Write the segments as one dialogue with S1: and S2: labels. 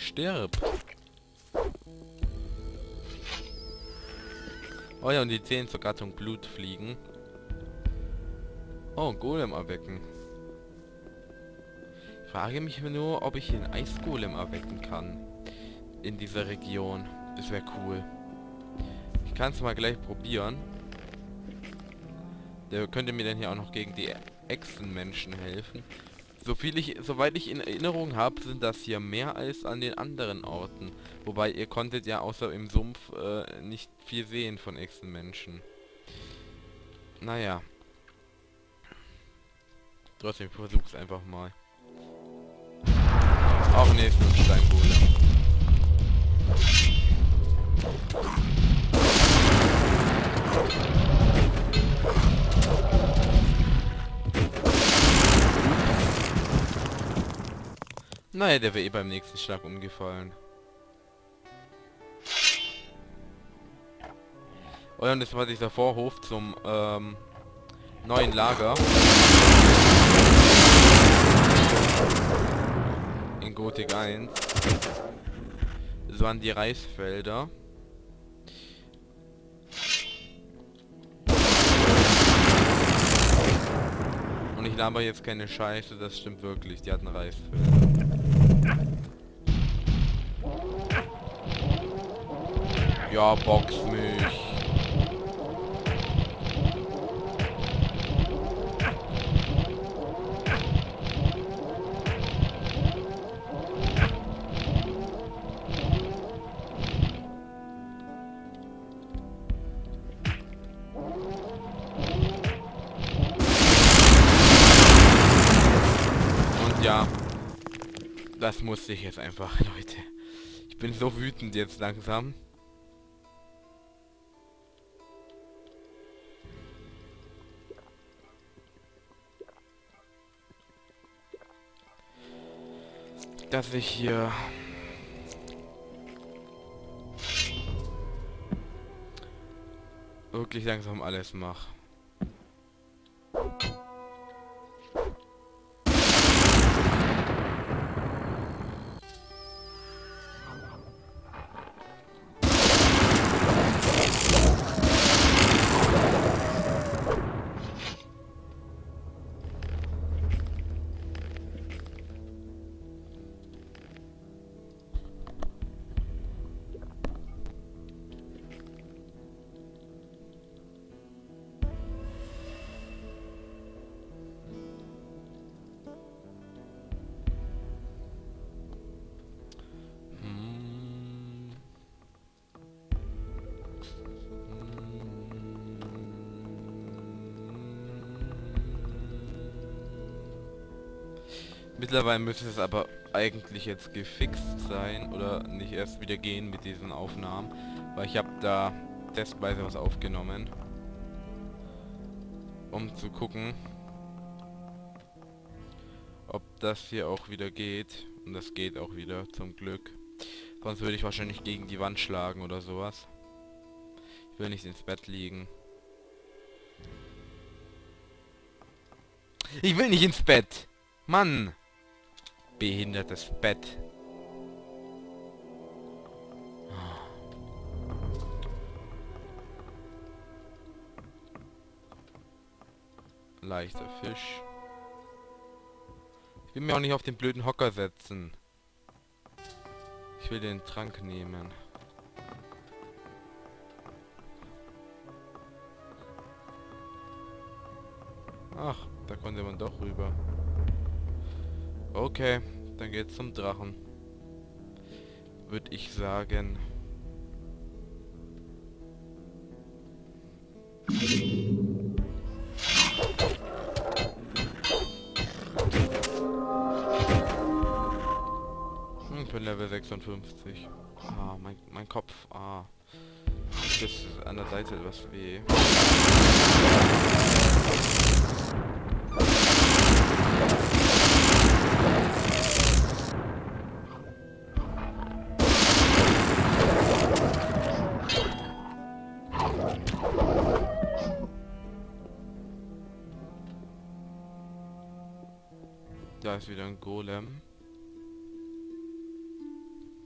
S1: Stirb. Oh ja, und die 10 zur Gattung Blutfliegen. Oh, Golem erwecken. Ich frage mich nur, ob ich den Eisgolem erwecken kann. In dieser Region. Das wäre cool. Ich kann es mal gleich probieren. Der könnte mir dann hier auch noch gegen die Echsenmenschen helfen. Soweit ich in Erinnerung habe, sind das hier mehr als an den anderen Orten. Wobei ihr konntet ja außer im Sumpf nicht viel sehen von Echsenmenschen. Naja. Trotzdem, ich versuch's einfach mal. Auch nee, ist nur ein Steingolem. Naja, der wäre eh beim nächsten Schlag umgefallen. Oh ja, und das war dieser Vorhof zum neuen Lager. In Gothic 1. Das waren die Reisfelder. Und ich laber jetzt keine Scheiße, das stimmt wirklich, die hatten Reisfelder. Ja, box mich. Und ja, das musste ich jetzt einfach, Leute. Ich bin so wütend jetzt langsam. Dass ich hier wirklich langsam alles mache. Mittlerweile müsste es aber eigentlich jetzt gefixt sein oder nicht erst wieder gehen mit diesen Aufnahmen, weil ich habe da testweise was aufgenommen, um zu gucken, ob das hier auch wieder geht. Und das geht auch wieder, zum Glück. Sonst würde ich wahrscheinlich gegen die Wand schlagen oder sowas. Ich will nicht ins Bett liegen. Ich will nicht ins Bett! Mann! Behindertes Bett. Leichter Fisch. Ich will mir auch nicht auf den blöden Hocker setzen. Ich will den Trank nehmen. Ach, da konnte man doch rüber. Okay, dann geht's zum Drachen. Würde ich sagen. Ich bin Level 56. Ah, mein Kopf. Ah. Das ist an der Seite etwas weh. Da ist wieder ein Golem.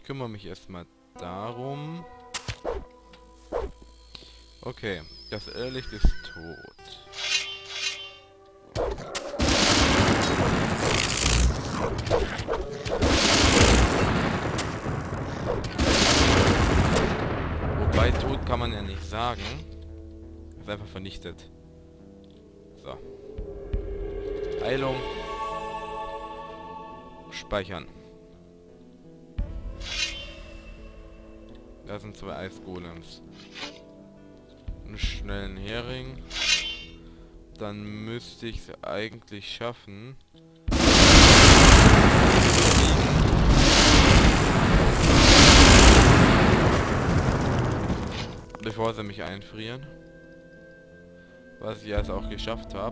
S1: kümmere mich erstmal darum. Okay, das Irrlicht ist tot. Wobei tot kann man ja nicht sagen. Ist einfach vernichtet. So. Heilung. Speichern. Da sind 2 Eisgolems. Einen schnellen Hering. Dann müsste ich es eigentlich schaffen. Bevor sie mich einfrieren. Was ich jetzt auch geschafft habe.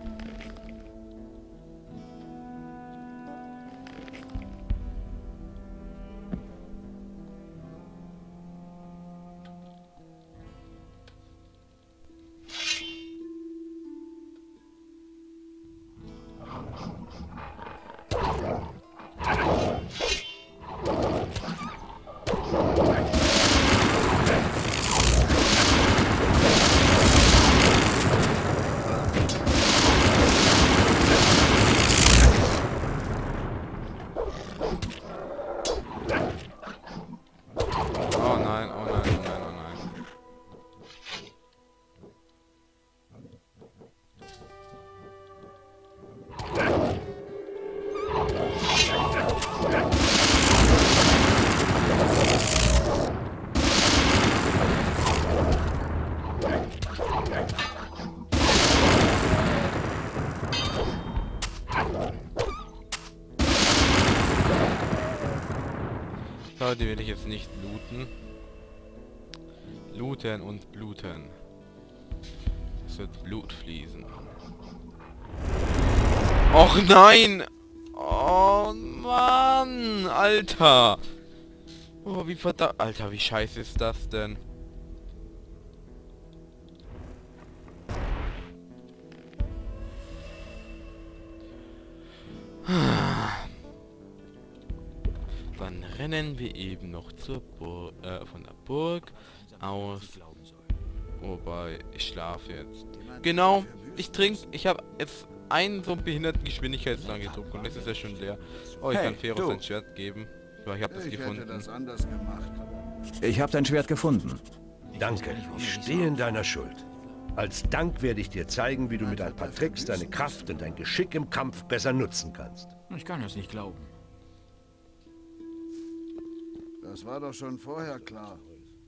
S1: Oh nein, oh nein, oh nein, oh nein. So, die will ich jetzt nicht looten. Looten und bluten. Es wird Blut fließen. Och nein! Oh Mann! Alter! Oh, wie verdammt... Alter, wie scheiße ist das denn? Dann rennen wir eben noch zur Burg, von der Burg aus. Wobei, ich schlafe jetzt. Genau, ich trinke, ich habe jetzt einen so einen behinderten Geschwindigkeitsdrang gedruckt und das ist ja schon leer. Oh, ich kann Feros ein Schwert geben. Ja, ich habe das gefunden.
S2: Ich habe dein Schwert gefunden.
S3: Danke, ich stehe in deiner Schuld. Als Dank werde ich dir zeigen, wie du mit ein paar Tricks deine Kraft und dein Geschick im Kampf besser nutzen kannst.
S4: Ich kann das nicht glauben.
S5: Das war doch schon vorher klar.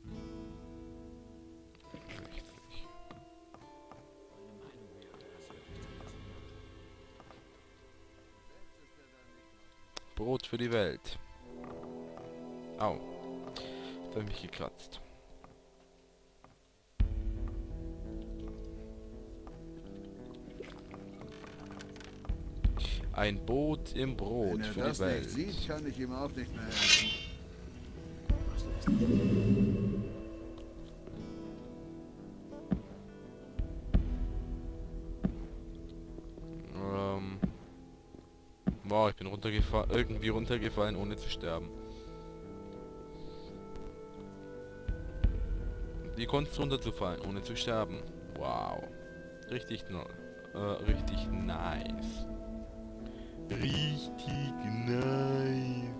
S1: Brot für die Welt. Au. Das hat mich gekratzt. Ein Boot im Brot für die Welt.
S5: Wenn er das nicht sieht, kann ich ihm auch nicht mehr helfen.
S1: Boah, ich bin runtergefallen, irgendwie runtergefallen, ohne zu sterben. Wie konntest du runterzufallen, ohne zu sterben? Wow. Richtig richtig nice. Richtig nice.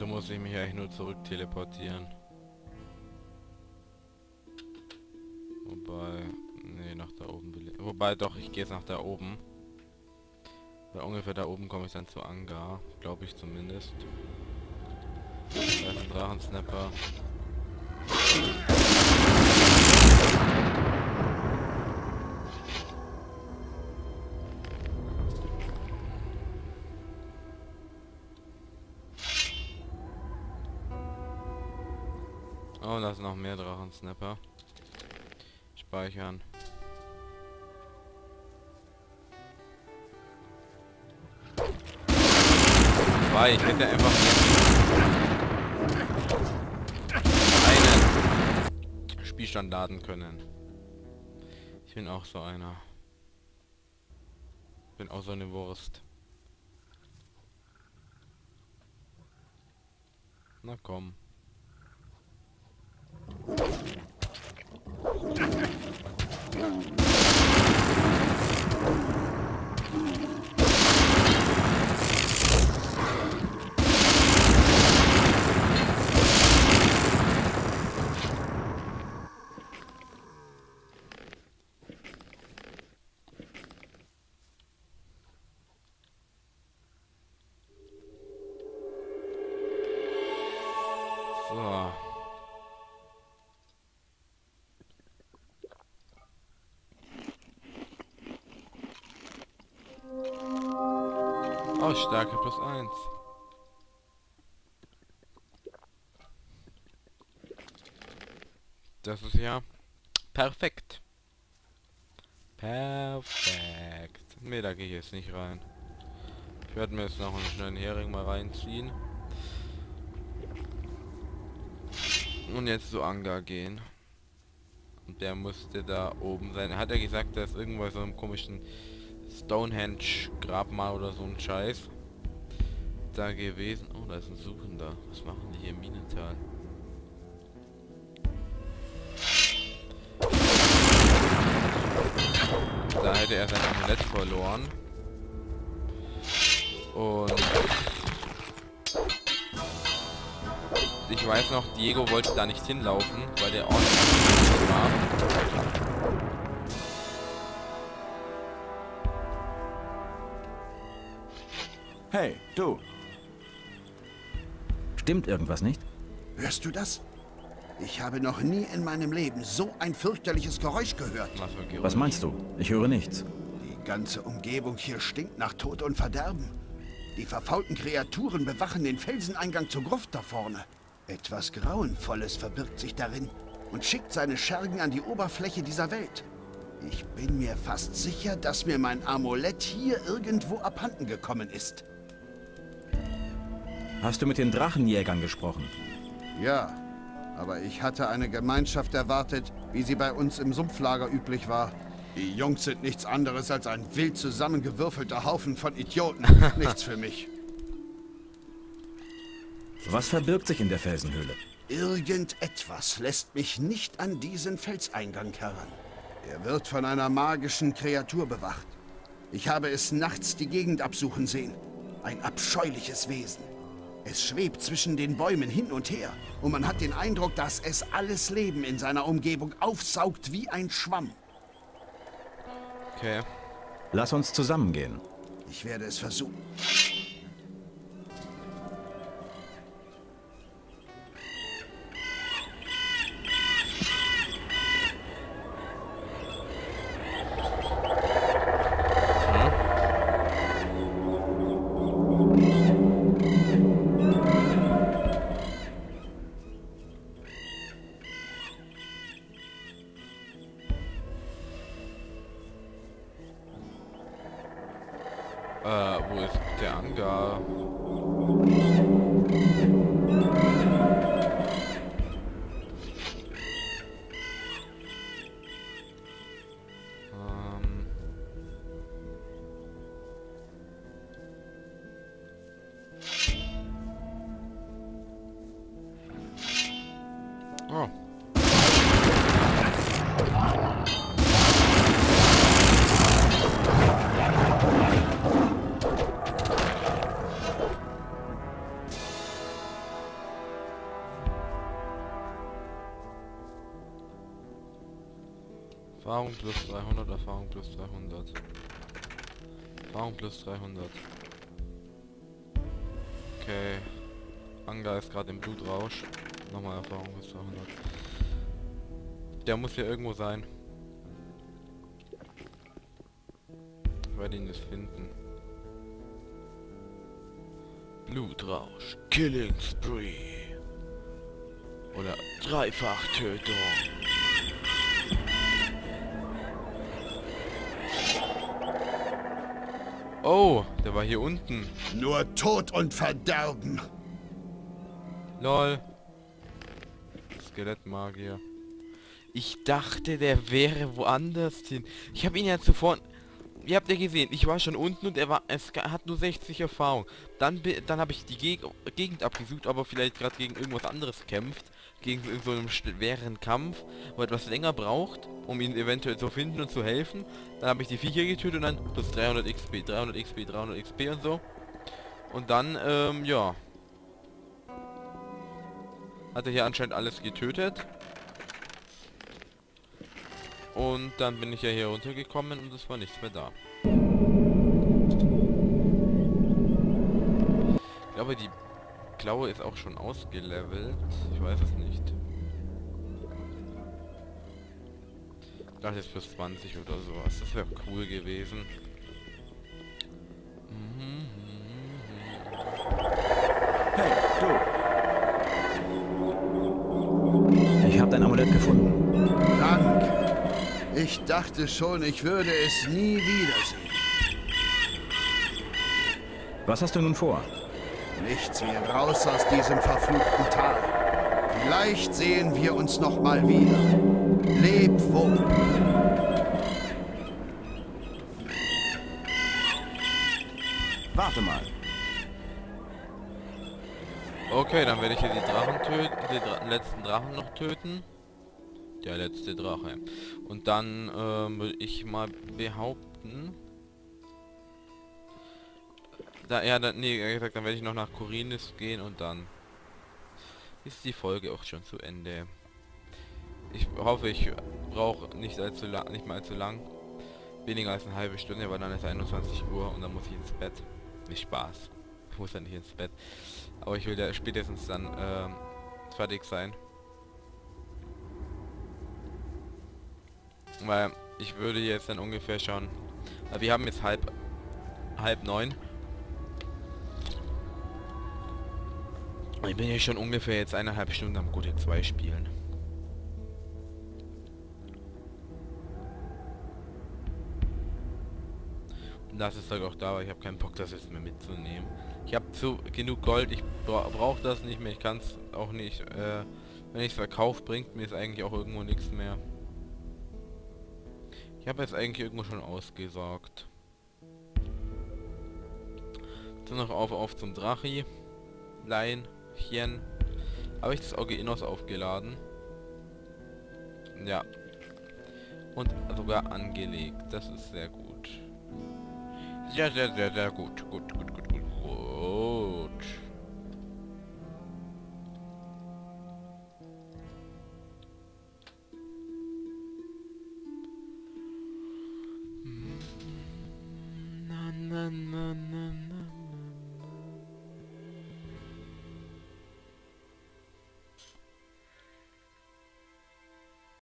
S1: Also muss ich mich eigentlich nur zurück teleportieren. Wobei... Nee, nach da oben will ich... Wobei doch, ich gehe jetzt nach da oben. Weil ungefähr da oben komme ich dann zu Angar. Glaube ich zumindest. Da ist ein Drachensnapper. Oh, da sind noch mehr Drachensnapper. Speichern. Weil ich hätte einfach einen Spielstand laden können. Ich bin auch so einer. Bin auch so eine Wurst. Na komm. So. Oh, Stärke +1. Das ist ja perfekt. Perfekt. Ne, da gehe ich jetzt nicht rein. Ich werde mir jetzt noch einen schnellen Hering mal reinziehen. Und jetzt zu Angar gehen. Und der musste da oben sein. Er hat ja gesagt, da ist irgendwo so einem komischen Stonehenge-Grabmal oder so ein Scheiß da gewesen. Oh, da ist ein Suchender. Was machen die hier im Minental? Da hätte er sein Amulett verloren. Und ich weiß noch, Diego wollte da nicht hinlaufen, weil der Ort war.
S2: Hey, du. Stimmt irgendwas nicht?
S5: Hörst du das? Ich habe noch nie in meinem Leben so ein fürchterliches Geräusch gehört.
S2: Was meinst du? Ich höre nichts.
S5: Die ganze Umgebung hier stinkt nach Tod und Verderben. Die verfaulten Kreaturen bewachen den Felseneingang zur Gruft da vorne. Etwas Grauenvolles verbirgt sich darin und schickt seine Schergen an die Oberfläche dieser Welt. Ich bin mir fast sicher, dass mir mein Amulett hier irgendwo abhanden gekommen ist.
S2: Hast du mit den Drachenjägern gesprochen?
S5: Ja, aber ich hatte eine Gemeinschaft erwartet, wie sie bei uns im Sumpflager üblich war. Die Jungs sind nichts anderes als ein wild zusammengewürfelter Haufen von Idioten. Nichts für mich.
S2: Was verbirgt sich in der Felsenhöhle?
S5: Irgendetwas lässt mich nicht an diesen Felseingang heran. Er wird von einer magischen Kreatur bewacht. Ich habe es nachts die Gegend absuchen sehen. Ein abscheuliches Wesen. Es schwebt zwischen den Bäumen hin und her und man hat den Eindruck, dass es alles Leben in seiner Umgebung aufsaugt wie ein Schwamm.
S1: Okay.
S2: Lass uns zusammengehen.
S5: Ich werde es versuchen.
S1: Wo ist der Angar? Oh. Erfahrung plus 300, Erfahrung plus 300. Erfahrung plus 300. Okay. Anga ist gerade im Blutrausch. Nochmal Erfahrung plus 200. Der muss hier irgendwo sein. Ich werde ihn nicht finden. Blutrausch. Killing Spree. Oder Dreifachtötung. Oh, der war hier unten.
S5: Nur Tod und Verderben.
S1: Lol. Skelettmagier. Ich dachte, der wäre woanders hin. Ich habe ihn ja zuvor... Ihr habt ja gesehen, ich war schon unten und es hat nur 60 Erfahrung. Dann habe ich die Gegend abgesucht, aber vielleicht gerade gegen irgendwas anderes kämpft. Gegen so einen schweren Kampf, wo etwas länger braucht, um ihn eventuell zu finden und zu helfen. Dann habe ich die Viecher getötet und dann plus 300 XP, 300 XP, 300 XP und so. Und dann, ja. Hat er hier anscheinend alles getötet. Und dann bin ich ja hier runtergekommen und es war nichts mehr da. Ich glaube, die Klaue ist auch schon ausgelevelt. Ich weiß es nicht. Ich dachte jetzt plus 20 oder sowas. Das wäre cool gewesen.
S2: Hey, du! Ich habe dein Amulett gefunden.
S5: Dank. Ich dachte schon, ich würde es nie wiedersehen.
S2: Was hast du nun vor?
S5: Nichts wie raus aus diesem verfluchten Tal. Vielleicht sehen wir uns noch mal wieder. Leb wohl.
S2: Warte mal.
S1: Okay, dann werde ich hier die Drachen töten, den letzten Drachen noch töten. Der letzte Drache. Und dann würde ich mal behaupten... nee, gesagt, dann werde ich noch nach Khorinis gehen und dann ist die Folge auch schon zu Ende. Ich hoffe, ich brauche nicht mal allzu lang. Weniger als eine halbe Stunde, weil dann ist 21 Uhr und dann muss ich ins Bett. Nicht Spaß. Ich muss ja nicht ins Bett. Aber ich will ja spätestens dann fertig sein. Weil ich würde jetzt dann ungefähr schauen. Wir haben jetzt halb 9. Ich bin ja schon ungefähr jetzt 1,5 Stunden am Gothic 2 spielen. Und das ist halt auch da, weil ich habe keinen Bock, das jetzt mehr mitzunehmen. Ich habe genug Gold, ich brauche das nicht mehr, ich kann es auch nicht, wenn ich es verkaufe, bringt mir es eigentlich auch irgendwo nichts mehr. Ich habe jetzt eigentlich irgendwo schon ausgesorgt. So noch auf zum Drachi. Leinchen. Habe ich das Auge Innos aufgeladen. Ja. Und sogar angelegt. Das ist sehr gut. Sehr, sehr, sehr, sehr gut. Gut. Na.